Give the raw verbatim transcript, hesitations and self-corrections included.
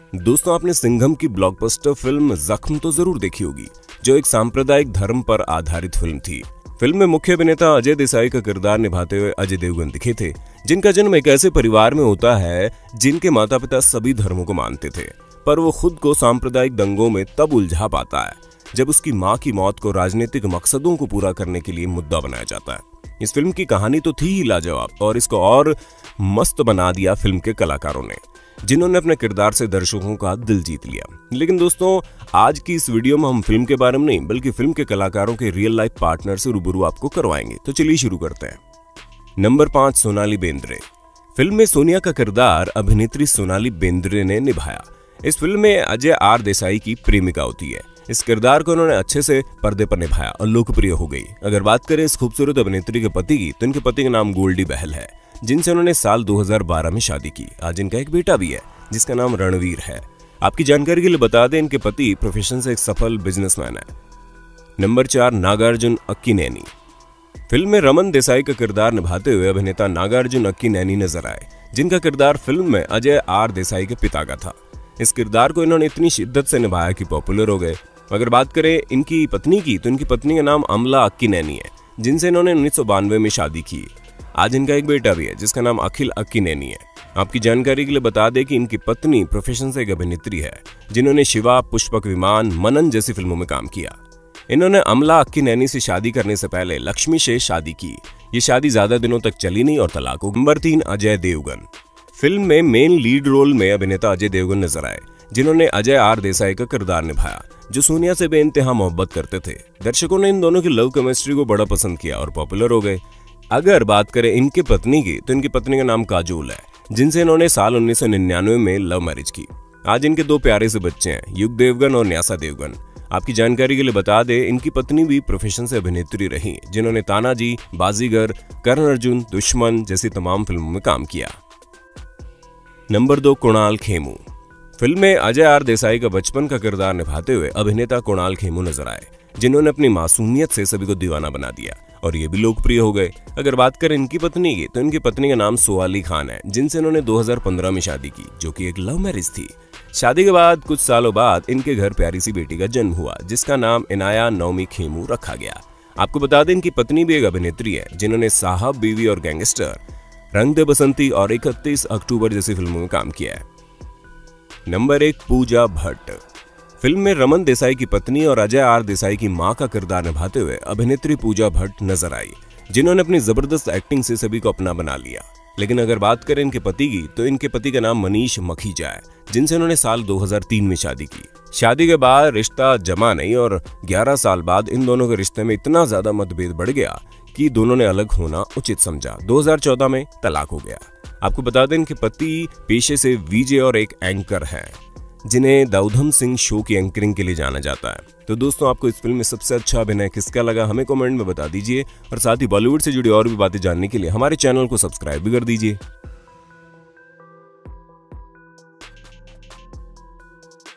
दोस्तों, आपने सिंघम की ब्लॉकबस्टर फिल्म जख्म तो जरूर देखी होगी, जो एक सांप्रदायिक धर्म पर आधारित फिल्म थी। फिल्म में मुख्य अभिनेता अजय देसाई का किरदार निभाते हुए अजय देवगन दिखे थे, जिनका जन्म एक ऐसे परिवार में होता है जिनके माता पिता सभी धर्मों को मानते थे, पर वो खुद को सांप्रदायिक दंगों में तब उलझा पाता है जब उसकी मां की मौत को राजनीतिक मकसदों को पूरा करने के लिए मुद्दा बनाया जाता है। इस फिल्म की कहानी तो थी ही लाजवाब, और इसको और मस्त बना दिया फिल्म के कलाकारों ने, जिन्होंने अपने किरदार से दर्शकों का दिल जीत लिया। लेकिन दोस्तों, आज की इस वीडियो में हम फिल्म के बारे में नहीं बल्कि फिल्म के कलाकारों के रियल लाइफ पार्टनर से रूबरू आपको करवाएंगे। तो चलिए शुरू करते हैं। नंबर पांच, सोनाली बेंद्रे। फिल्म में सोनिया का किरदार अभिनेत्री सोनाली बेंद्रे ने निभाया। इस फिल्म में अजय आर देसाई की प्रेमिका होती है। इस किरदार को उन्होंने अच्छे से पर्दे पर निभाया और लोकप्रिय हो गई। अगर बात करें इस खूबसूरत अभिनेत्री के पति की, तो इनके पति का नाम गोल्डी बहल है, जिनसे उन्होंने साल दो हज़ार बारह में शादी की। आज इनका एक बेटा भी है जिसका नाम रणवीर है। आपकी जानकारी के लिए बता दें, इनके पति प्रोफेशन से एक सफल बिजनेसमैन है। नंबर चार, नागार्जुन अक्किनेनी। फिल्म में रमन देसाई का किरदार निभाते हुए अभिनेता नागार्जुन अक्किनेनी नजर आए, जिनका किरदार फिल्म में अजय आर देसाई के पिता का था। इस किरदार को इन्होंने इतनी शिद्दत से निभाया कि पॉपुलर हो गए। अगर बात करें इनकी पत्नी की, तो इनकी पत्नी का नाम अमला अक्किनेनी है, जिनसे इन्होंने उन्नीस सौ बानवे में शादी की। आज इनका एक बेटा भी है जिसका नाम अखिल अक्किनेनी है। आपकी जानकारी के लिए बता दें कि इनकी पत्नी प्रोफेशन से एक अभिनेत्री है, जिन्होंने शिवा, पुष्पक विमान, मनन जैसी फिल्मों में काम किया। इन्होंने अमला अक्किनेनी से शादी करने से पहले लक्ष्मी से शादी की। ये शादी ज्यादा दिनों तक चली नहीं और तलाक हो गई। नंबर तीन, अजय देवगन। फिल्म में मेन लीड रोल में अभिनेता अजय देवगन नजर आए, जिन्होंने अजय आर देसाई का किरदार निभाया, जो सोनिया से बेइंतहा मोहब्बत करते थे। दर्शकों ने इन दोनों की लव केमिस्ट्री को बड़ा पसंद किया और पॉपुलर हो गए। अगर बात करें इनकी पत्नी की, तो इनकी पत्नी का नाम काजोल है, जिनसे इन्होंने साल उन्नीस सौ निन्यानवे में लव मैरिज की। आज इनके दो प्यारे से बच्चे हैं, युग देवगन और न्यासा देवगन। आपकी जानकारी के लिए बता दें, इनकी पत्नी भी प्रोफेशन से अभिनेत्री रही, जिन्होंने तानाजी, बाजीगर, कर्ण अर्जुन, दुश्मन जैसी तमाम फिल्मों में काम किया। नंबर दो, कुणाल खेमू। फिल्म में अजय आर देसाई का बचपन का किरदार निभाते हुए अभिनेता कुणाल खेमू नजर आए, जिन्होंने अपनी मासूमियत से सभी को दीवाना बना दिया और ये भी लोकप्रिय हो गए। अगर बात करें इनकी पत्नी की, तो इनकी पत्नी का नाम सोआली खान है, जिनसे इन्होंने दो हज़ार पंद्रह में शादी की, जो कि एक लव मैरिज थी। शादी के बाद कुछ सालों बाद इनके घर प्यारी सी बेटी का जन्म हुआ, जिसका नाम इनाया नौमी खेमू रखा गया। आपको बता दें, इनकी पत्नी भी एक अभिनेत्री है, जिन्होंने साहब, बीवी और गैंगस्टर, रंग दे बसंती और इकतीस अक्टूबर जैसी फिल्मों में काम किया है। नंबर एक, पूजा भट्ट। फिल्म में रमन देसाई की पत्नी और अजय आर देसाई की मां का किरदार निभाते हुए अभिनेत्री पूजा भट्ट नजर आई, जिन्होंने अपनी जबरदस्त एक्टिंग से सभी को अपना बना लिया। लेकिन अगर बात करें इनके पति की, तो इनके पति का नाम मनीष मखीजा है, जिनसे उन्होंने साल दो हज़ार तीन में शादी की। शादी के बाद रिश्ता जमा नहीं और ग्यारह साल बाद इन दोनों के रिश्ते में इतना ज्यादा मतभेद बढ़ गया कि दोनों ने अलग होना उचित समझा। दो हज़ार चौदह में तलाक हो गया। आपको बता दें कि पति पेशे से वीजे और एक एंकर हैं, जिन्हें दाऊधम सिंह शो की एंकरिंग के लिए जाना जाता है। तो दोस्तों, आपको इस फिल्म में सबसे अच्छा अभिनय किसका लगा, हमें कमेंट में बता दीजिए, और साथ ही बॉलीवुड से जुड़ी और भी बातें जानने के लिए हमारे चैनल को सब्सक्राइब भी कर दीजिए।